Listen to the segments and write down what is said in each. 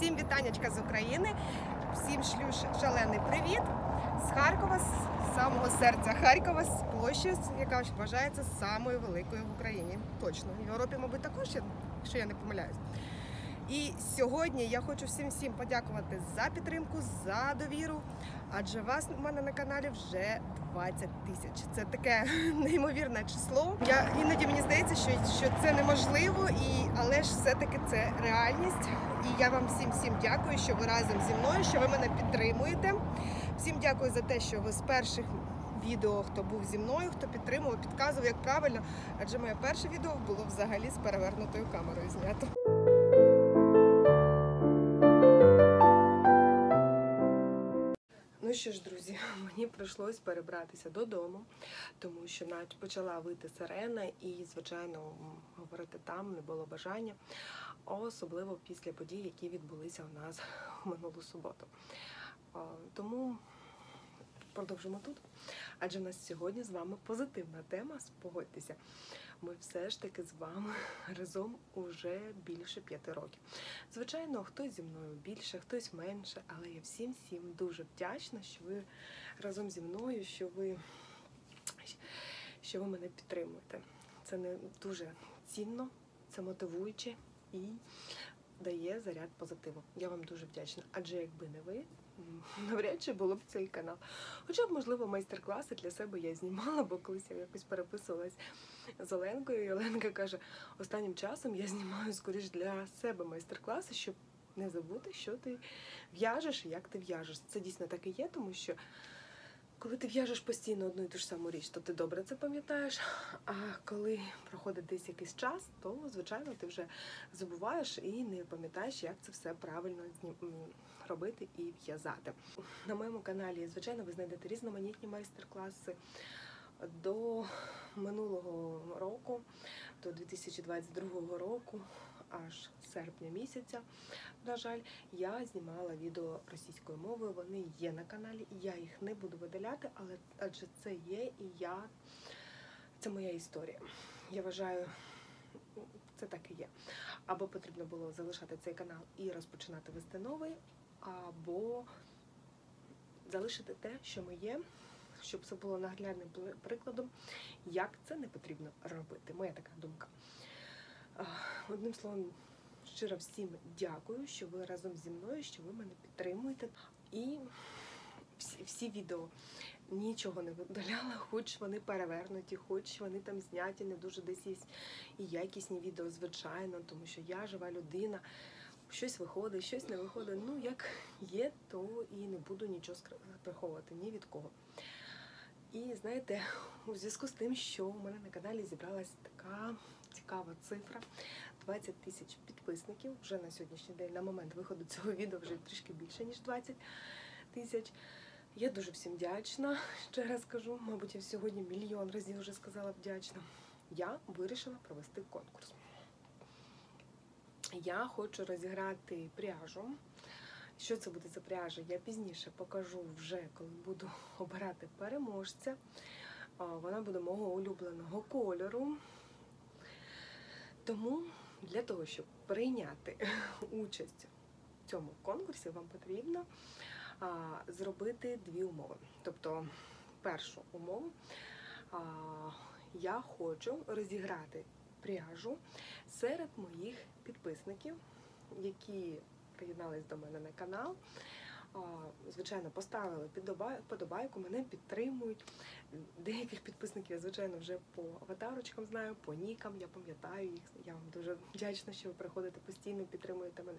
Всім вітаннячка з України, всім шлю шалений привіт з Харкова, з самого серця Харкова, з площі, яка вважається самою великою в Україні. Точно, в Європі, мабуть, також, якщо я не помиляюсь. І сьогодні я хочу всім подякувати за підтримку, за довіру, адже вас у мене на каналі вже 20 тисяч. Це таке неймовірне число. Іноді мені здається, що це неможливо, але ж все-таки це реальність. І я вам всім дякую, що ви разом зі мною, що ви мене підтримуєте. Всім дякую за те, що ви з перших відео, хто був зі мною, хто підтримував, підказував, як правильно, адже моє перше відео було взагалі з перевернутою камерою знято. Ну що ж, друзі, мені прийшлось перебратися додому, тому що почала вити сирена і, звичайно, говорити там не було бажання, особливо після подій, які відбулися у нас в минулу суботу. Тому продовжимо тут, адже в нас сьогодні з вами позитивна тема, погодьтеся. Ми все ж таки з вами разом уже більше 5 років. Звичайно, хтось зі мною більше, хтось менше, але я всім дуже вдячна, що ви разом зі мною, що ви мене підтримуєте. Це не дуже цінно, це мотивуюче і дає заряд позитиву. Я вам дуже вдячна, адже якби не ви, навряд чи було б цей канал. Хоча б, можливо, майстер-класи для себе я знімала, бо колись я якось переписувалась з Оленкою, і Оленка каже, останнім часом я знімаю скоріш для себе майстер-класи, щоб не забути, що ти в'яжеш і як ти в'яжеш. Це дійсно так і є, тому що коли ти в'яжеш постійно одну і ту ж саму річ, то ти добре це пам'ятаєш, а коли проходить десь якийсь час, то, звичайно, ти вже забуваєш і не пам'ятаєш, як це все правильно робити і в'язати. На моєму каналі, звичайно, ви знайдете різноманітні майстер-класи. До минулого року, до 2022 року, аж серпня місяця, на жаль, я знімала відео російською мовою, вони є на каналі, я їх не буду видаляти, але адже це є і це моя історія. Я вважаю, це так і є. Або потрібно було залишати цей канал і розпочинати вести новий, або залишити те, що ми є, щоб це було наглядним прикладом, як це не потрібно робити. Моя така думка. Одним словом, щиро всім дякую, що ви разом зі мною, що ви мене підтримуєте. І всі відео нічого не видаляла, хоч вони перевернуті, хоч вони там зняті, не дуже десь є і якісні відео, звичайно, тому що я жива людина, щось виходить, щось не виходить. Ну, як є, то і не буду нічого приховувати ні від кого. І, знаєте, у зв'язку з тим, що у мене на каналі зібралась така цікава цифра, 20 тисяч підписників, вже на сьогоднішній день, на момент виходу цього відео вже трішки більше, ніж 20 тисяч. Я дуже всім вдячна, ще раз кажу, мабуть, я сьогодні мільйон разів вже сказала вдячна. Я вирішила провести конкурс. Я хочу розіграти пряжу. Що це буде за пряжа, я пізніше покажу вже, коли буду обирати переможця. Вона буде мого улюбленого кольору. Тому для того, щоб прийняти участь в цьому конкурсі, вам потрібно зробити 2 умови. Тобто, першу умову, я хочу розіграти пряжу серед моїх підписників, які приєднались до мене на канал, звичайно, поставили подобайку, мене підтримують. Деяких підписників я, звичайно, вже по аватарочкам знаю, по нікам, я пам'ятаю їх. Я вам дуже вдячна, що ви приходите постійно, підтримуєте мене.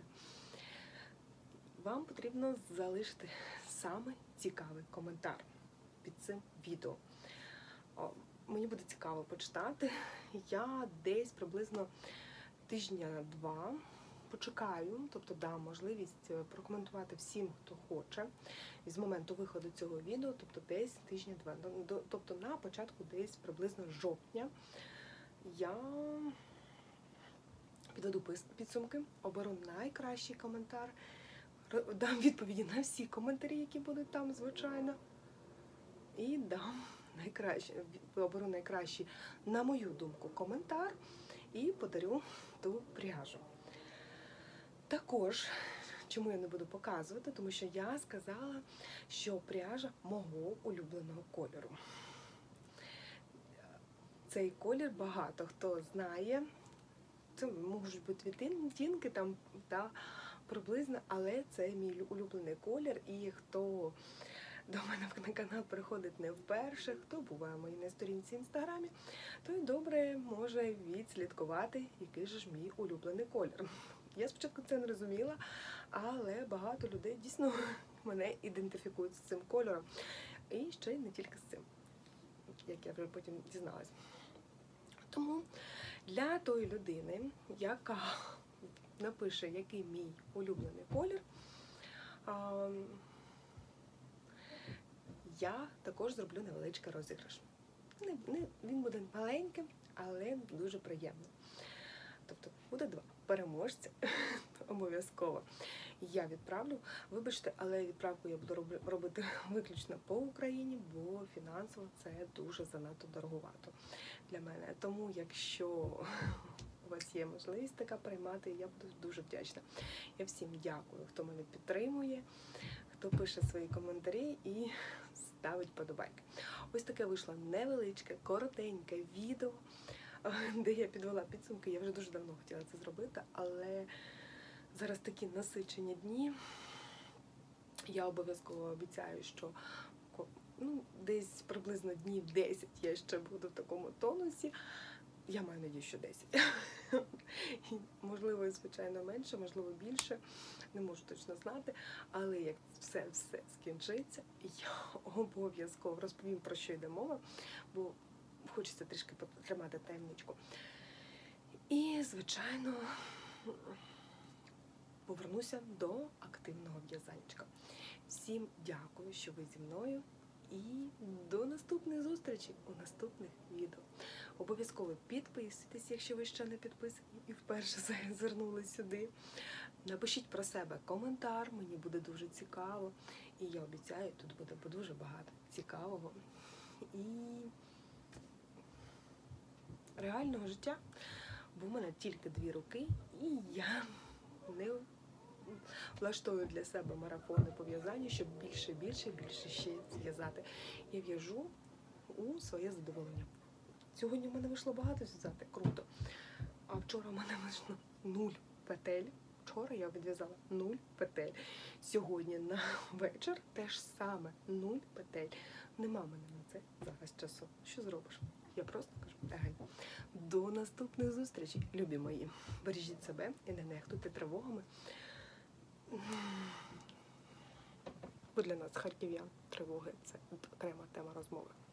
Вам потрібно залишити саме цікавий коментар під цим відео. Мені буде цікаво почитати. Я десь приблизно тижня-2 почекаю, тобто дам можливість прокоментувати всім, хто хоче, з моменту виходу цього відео, тобто десь тижня-2, тобто на початку десь приблизно жовтня я підведу підсумки, оберу найкращий коментар, дам відповіді на всі коментарі, які будуть там, звичайно, і оберу найкращий, на мою думку, коментар і подарю ту пряжу. Також чому я не буду показувати? Тому що я сказала, що пряжа мого улюбленого кольору. Цей колір багато хто знає. Це можуть бути відтінки там, та, приблизно, але це мій улюблений колір. І хто до мене на канал приходить не вперше, хто буває на моїй сторінці в інстаграмі, той добре може відслідкувати, який же ж мій улюблений колір. Я спочатку це не розуміла, але багато людей дійсно мене ідентифікують з цим кольором. І ще й не тільки з цим, як я вже потім дізналась. Тому для тої людини, яка напише, який мій улюблений колір, я також зроблю невеличкий розіграш. Він буде маленьким, але дуже приємним. Тобто буде 2 переможця обов'язково. Я відправлю. Вибачте, але відправку я буду робити виключно по Україні, бо фінансово це дуже занадто дороговато для мене. Тому якщо у вас є можливість така приймати, я буду дуже вдячна. Я всім дякую, хто мене підтримує, хто пише свої коментарі і ставить подобайки. Ось таке вийшло невеличке, коротеньке відео, де я підвела підсумки. Я вже дуже давно хотіла це зробити, але зараз такі насичені дні. Я обов'язково обіцяю, що десь приблизно днів 10 я ще буду в такому тонусі. Я маю надію, що 10. Можливо, звичайно, менше, можливо, більше. Не можу точно знати. Але як все скінчиться, я обов'язково розповім, про що йде мова, бо хочеться трішки потримати таємничку. І, звичайно, повернуся до активного в'язанчика. Всім дякую, що ви зі мною. І до наступних зустрічей у наступних відео. Обов'язково підписуйтесь, якщо ви ще не підписані і вперше зазирнули сюди. Напишіть про себе коментар, мені буде дуже цікаво. І я обіцяю, тут буде дуже багато цікавого і реального життя. Бо в мене тільки 2 руки, і я не влаштовую для себе марафони по в'язанню, щоб більше ще зв'язати. Я в'яжу у своє задоволення. Сьогодні в мене вийшло багато зв'язати, круто. А вчора в мене вийшло 0 петель. Вчора я відв'язала 0 петель. Сьогодні на вечір теж саме 0 петель. Нема в мене на це зараз часу. Що зробиш? Я просто кажу, егень. До наступних зустрічей, любі мої. Бережіть себе і не нехтуйте тривогами. Бо для нас, харків'ян, тривоги – це окрема тема розмови.